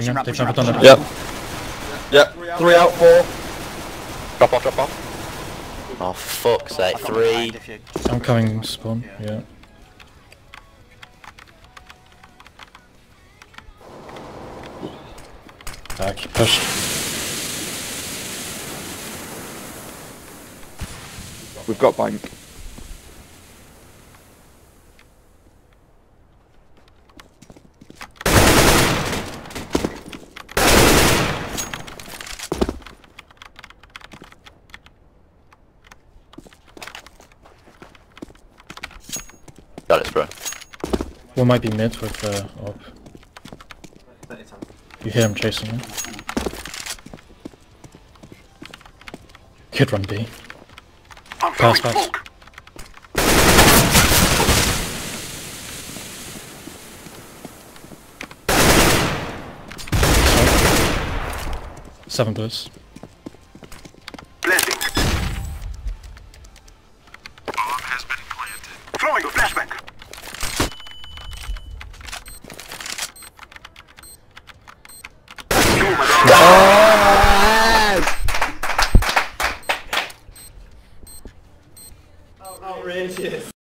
pushing in. ramp, They've pushing never ramp. done it. Yep. 3 out, 4. Drop off, drop off. Oh, fuck's sake. I've got my mind 3. if you- I'm coming spawn, yeah. Keep pushed. We've got bank. Got it, bro. One might be mid with op. You hear him chasing him. Could run B. Pass, pass. Seven boosts. Planting. Bomb has been planted. Throwing a